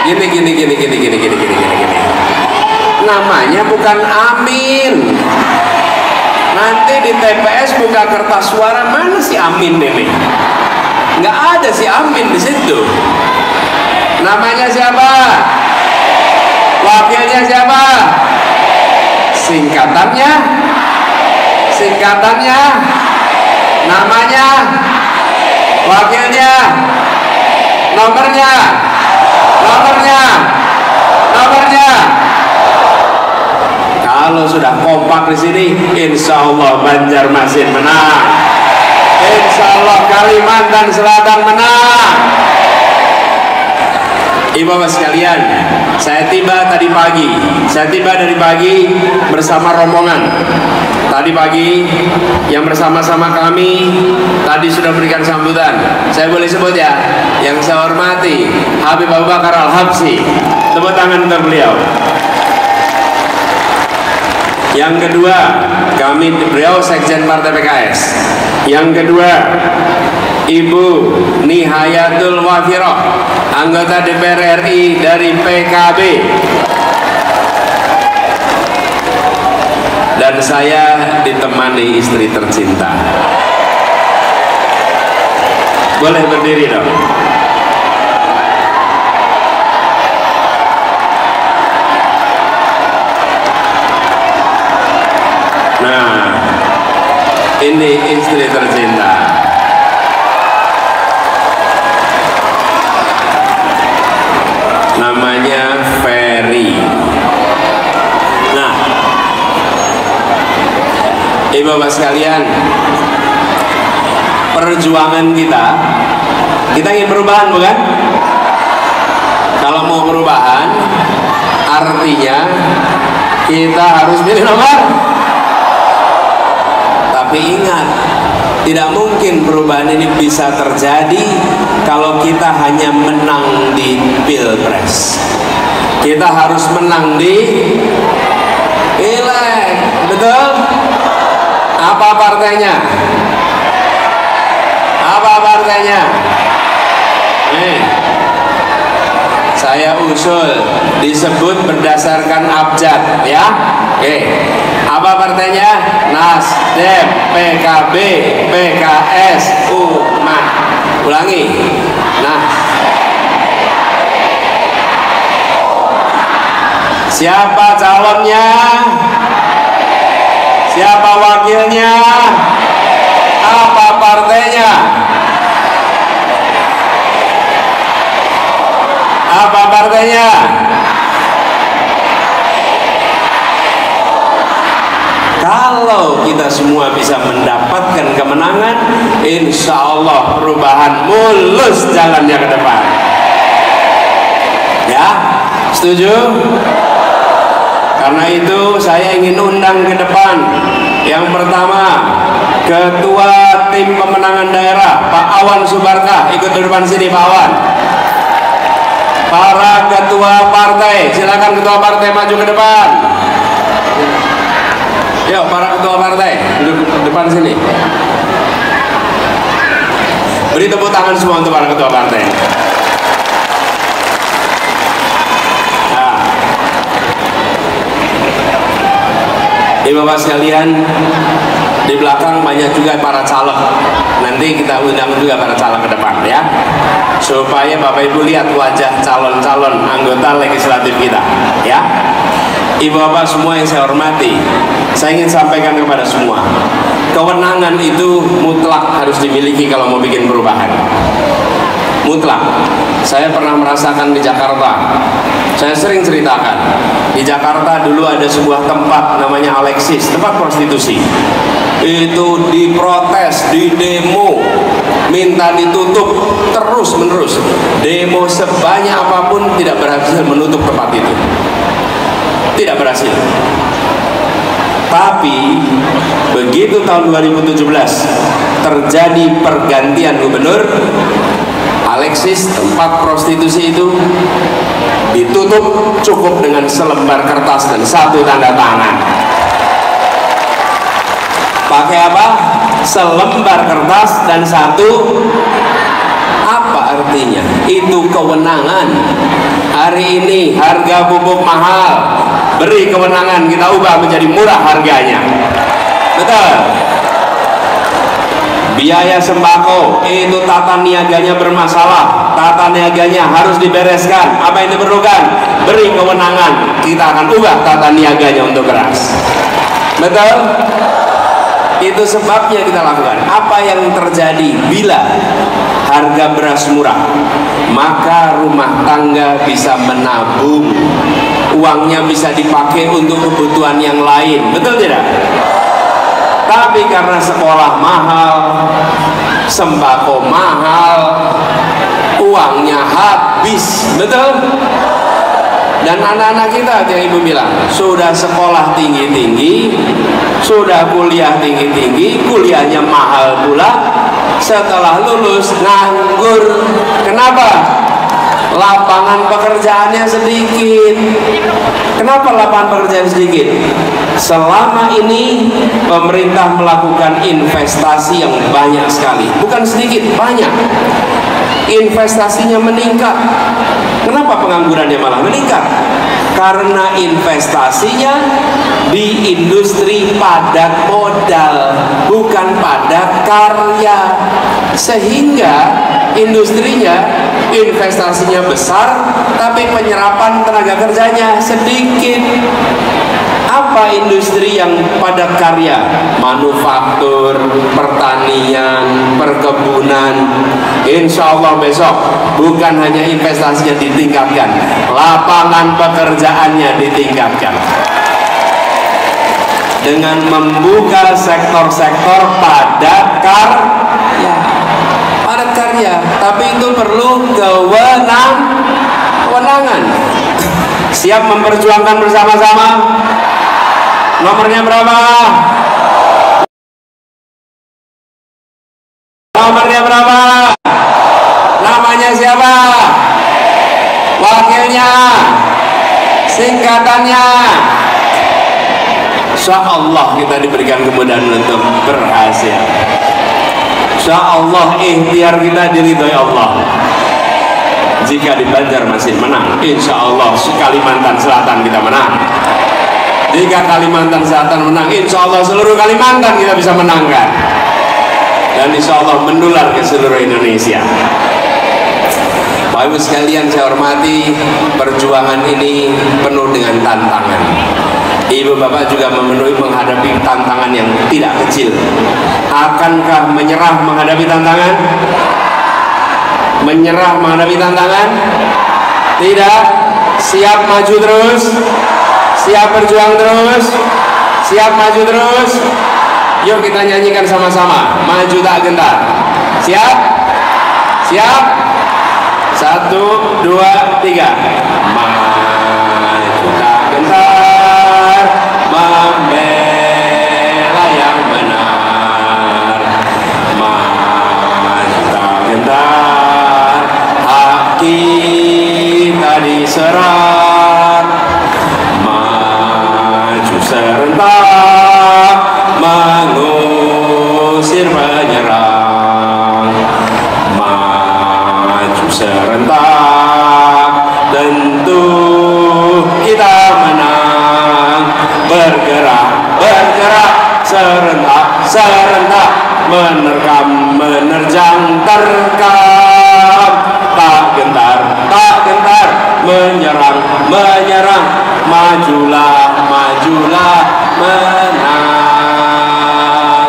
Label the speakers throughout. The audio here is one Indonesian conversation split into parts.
Speaker 1: Gini. Namanya bukan amin. Nanti di TPS buka kertas suara, mana si amin ini? Nggak ada si amin di situ. Namanya siapa? Wakilnya siapa? Singkatannya? Namanya? Wakilnya? Nomornya? Kalau sudah kompak di sini, insya Allah Banjarmasin menang. Insya Allah Kalimantan Selatan menang. Ibu-ibu sekalian, saya tiba dari pagi bersama rombongan. Tadi pagi yang bersama-sama kami tadi sudah berikan sambutan. Saya boleh sebut ya, yang saya hormati Habib Abu Bakar Al-Habsyi. Tepuk tangan untuk beliau. Yang kedua, beliau Sekjen Partai PKS. Yang kedua, Ibu Nihayatul Wafiroh, anggota DPR RI dari PKB. Dan saya ditemani istri tercinta. Boleh berdiri dong. Nah, ini istri tercinta. Namanya Ferry. Nah, ibu-bapak sekalian, perjuangan kita ingin perubahan, bukan? Kalau mau perubahan, artinya kita harus pilih nomor. Tapi ingat, tidak mungkin perubahan ini bisa terjadi kalau kita hanya menang di Pilpres. Kita harus menang di Pileg, betul? Apa partainya? Saya usul disebut berdasarkan abjad, ya. Oke. Apa partainya? Nasdem, PKB, PKS, Umat. Ulangi. Nah, siapa calonnya? Siapa wakilnya? Apa partainya? Apa partainya? Kalau kita semua bisa mendapatkan kemenangan, insya Allah perubahan mulus jalannya ke depan. Ya, setuju? Karena itu saya ingin undang ke depan. Yang pertama, Ketua Tim Pemenangan Daerah Pak Awan Subarkah, ikut di depan sini Pak Awan. Para ketua partai, silakan ketua partai maju ke depan. Yuk, para ketua partai duduk depan sini. Beri tepuk tangan semua untuk para ketua partai. Nah, ibu-bapak sekalian, di belakang banyak juga para caleg. Nanti kita undang juga para caleg ke depan, ya, supaya Bapak Ibu lihat wajah calon-calon anggota legislatif kita, ya. Ibu-bapak semua yang saya hormati, saya ingin sampaikan kepada semua, kewenangan itu mutlak harus dimiliki kalau mau bikin perubahan. Mutlak. Saya pernah merasakan di Jakarta. Saya sering ceritakan, di Jakarta dulu ada sebuah tempat namanya Alexis, tempat prostitusi. Itu diprotes, di demo, minta ditutup terus menerus. Demo sebanyak apapun tidak berhasil menutup tempat itu. Tidak berhasil. Tapi begitu tahun 2017 terjadi pergantian gubernur, Alexis, tempat prostitusi itu ditutup cukup dengan selembar kertas dan satu tanda tangan. Pakai apa? Selembar kertas dan satu. Apa artinya? Itu kewenangan. Hari ini harga pupuk mahal, beri kewenangan kita ubah menjadi murah harganya. Betul. Biaya sembako itu tata niaganya bermasalah, tata niaganya harus dibereskan. Apa yang diperlukan? Beri kewenangan, kita akan ubah tata niaganya untuk beras. Betul? Itu sebabnya kita lakukan. Apa yang terjadi bila harga beras murah? Maka rumah tangga bisa menabung, uangnya bisa dipakai untuk kebutuhan yang lain. Betul tidak? Tapi karena sekolah mahal, sembako mahal, uangnya habis. Betul? Dan anak-anak kita yang ibu bilang sudah sekolah tinggi-tinggi, sudah kuliah tinggi-tinggi, kuliahnya mahal pula, setelah lulus nganggur. Kenapa? Lapangan pekerjaannya sedikit. Kenapa lapangan pekerjaan sedikit? Selama ini pemerintah melakukan investasi yang banyak sekali, bukan sedikit, banyak. Investasinya meningkat. Kenapa penganggurannya malah meningkat? Karena investasinya di industri padat modal, bukan padat karya. Sehingga industrinya, investasinya besar, tapi penyerapan tenaga kerjanya sedikit. Apa industri yang padat karya? Manufaktur, pertanian, perkebunan. Insya Allah besok bukan hanya investasinya ditingkatkan, lapangan pekerjaannya ditingkatkan dengan membuka sektor-sektor padat karya. Padat karya, tapi itu perlu kewenangan. Siap memperjuangkan bersama-sama? Nomornya berapa? Nomornya berapa? Namanya siapa? Wakilnya? Singkatannya? Insya Allah kita diberikan kemudahan untuk berhasil. Insya Allah ikhtiar kita diridhoi Allah. Jika di Banjarmasin menang, insya Allah Kalimantan Selatan kita menang. Jika Kalimantan Selatan menang, insya Allah seluruh Kalimantan kita bisa menangkan. Dan insya Allah menular ke seluruh Indonesia. Bapak Ibu sekalian saya hormati, perjuangan ini penuh dengan tantangan. Ibu bapak juga menghadapi tantangan yang tidak kecil. Akankah menyerah menghadapi tantangan? Menyerah menghadapi tantangan? Tidak. Siap maju terus? Siap berjuang terus? Siap maju terus? Yuk kita nyanyikan sama-sama, maju tak gentar. Siap? Siap? 1, 2, 3. Maju tak gentar, membela yang benar. Maju tak gentar, hak kita diserang. Maju serentak, mengusir penyerang. Maju serentak, tentu kita menang. Bergerak, bergerak, serentak, serentak, menerkam, menerjang, terkam. Tak gentar, tak gentar, menyerang, menyerang. Majulah, majulah, menang.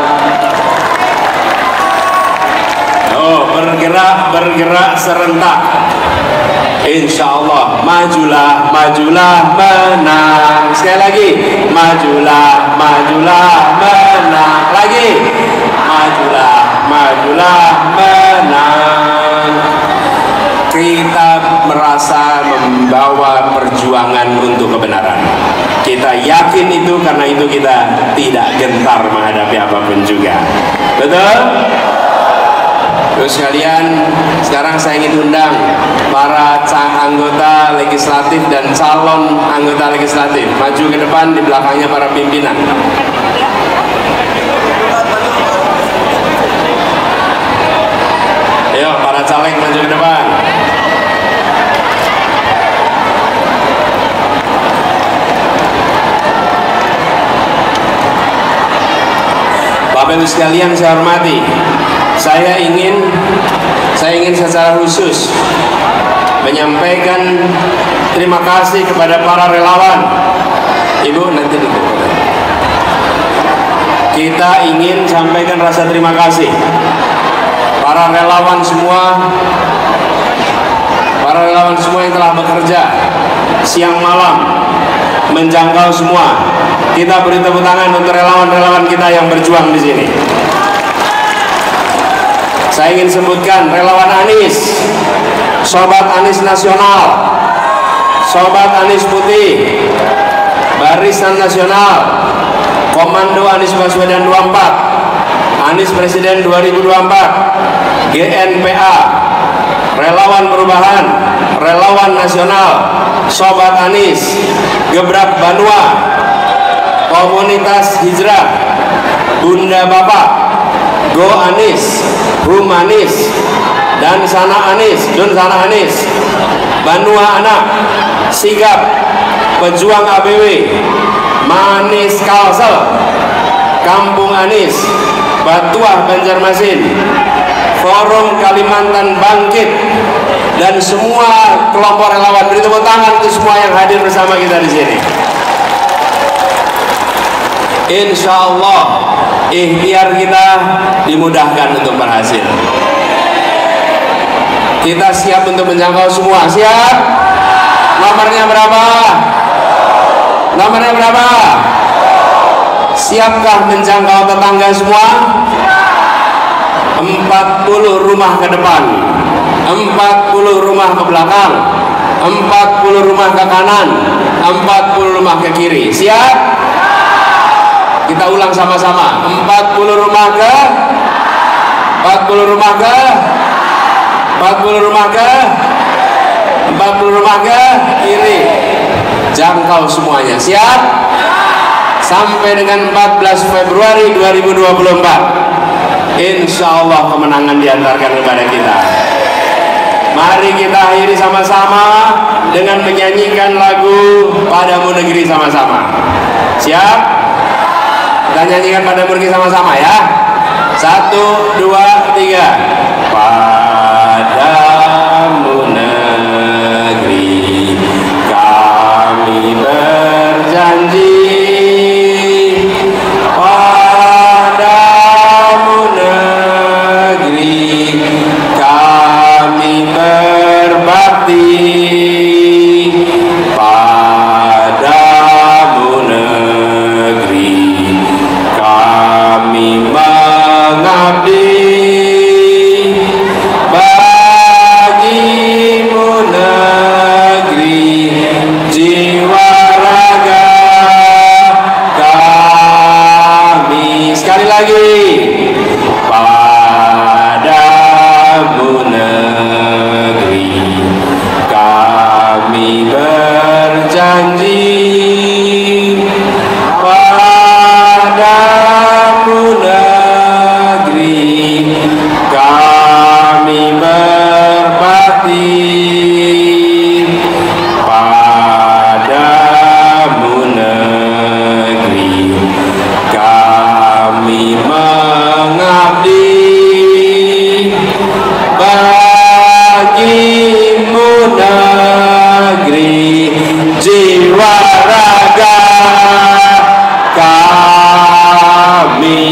Speaker 1: Oh, bergerak, bergerak serentak. Insya Allah, majulah, majulah, menang. Sekali lagi, majulah, majulah, menang. Lagi, majulah, majulah, menang. Kita merasa membawa perjuangan untuk kebenaran. Kita yakin itu, karena itu kita tidak gentar menghadapi apapun juga. Betul? Terus sekalian, sekarang saya ingin undang para anggota legislatif dan calon anggota legislatif maju ke depan, di belakangnya para pimpinan. Ayo para caleg maju ke depan. Ibu sekalian saya hormati, saya ingin secara khusus menyampaikan terima kasih kepada para relawan. Ibu nanti dulu. Kita ingin sampaikan rasa terima kasih para relawan semua yang telah bekerja siang malam menjangkau semua. Kita beri tepuk tangan untuk relawan-relawan kita yang berjuang di sini. Saya ingin sebutkan relawan Anies, Sobat Anies Nasional, Sobat Anies Putih, Barisan Nasional, Komando Anies Baswedan 24, Anies Presiden 2024, GNPA, Relawan Perubahan, Relawan Nasional, Sobat Anies, Gebrak Banua, Komunitas Hijrah, Bunda Bapak, Go Anies, Hum Anies, dan Sana Anies, Dun Sana Anies, Banua Anak, Sigap, Pejuang ABW, Manis Kalsel, Kampung Anies, Batuah Banjarmasin, Forum Kalimantan Bangkit, dan semua kelompok relawan. Beri tepuk tangan untuk semua yang hadir bersama kita di sini. Insya Allah ikhtiar kita dimudahkan untuk berhasil. Kita siap untuk menjangkau semua. Siap? Nomornya berapa? Nomornya berapa? Siapkah menjangkau tetangga semua? 40 rumah ke depan, 40 rumah ke belakang, 40 rumah ke kanan, 40 rumah ke kiri. Siap? Kita ulang sama-sama. 40 rumah ke 40 rumah ke 40 rumah ke 40 rumah ke kiri. Jangkau semuanya. Siap? Sampai dengan 14 Februari 2024 Insya Allah kemenangan diantarkan kepada kita. Mari kita akhiri sama-sama dengan menyanyikan lagu Padamu Negeri sama-sama. Siap? Kita nyanyikan Padamu Negeri sama-sama ya. 1, 2, 3. Padamu negeri kami berjanji, padamu negeri kami berbakti, padamu negeri kami mengabdi, bagimu negeri jiwa raga kami. Sekali lagi, padamu negeri kami berjanji, padamu negeri kami berbakti, padamu negeri kami mengabdi, bagimu negeri jiwa raga kami.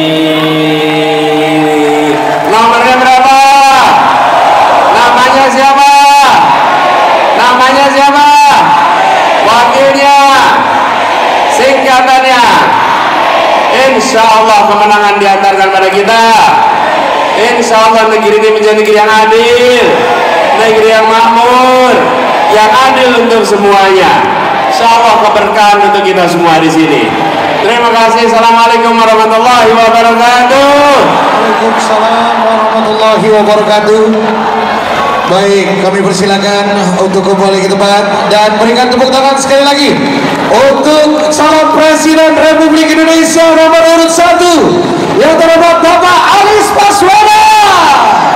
Speaker 1: Nomornya berapa? Namanya siapa? Namanya siapa? Wakilnya? Singkatannya? Insya Allah kemenangan diantarkan pada kita. Insya Allah negeri ini menjadi negeri yang adil, negeri yang makmur, yang adil untuk semuanya. Insya Allah keberkahan untuk kita semua di sini. Terima kasih. Assalamualaikum warahmatullahi wabarakatuh.
Speaker 2: Waalaikumsalam warahmatullahi wabarakatuh. Baik, kami persilakan untuk kembali ke tempat dan berikan tepuk tangan sekali lagi untuk calon Presiden Republik Indonesia nomor urut 1 yang terhormat Bapak Anies Baswedan.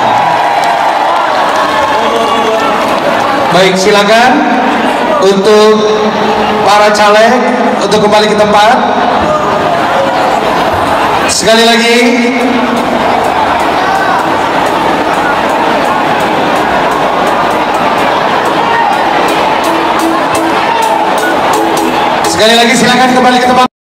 Speaker 2: Baik, silakan untuk para caleg untuk kembali ke tempat. Sekali lagi. Sekali lagi silakan kembali ke tempat.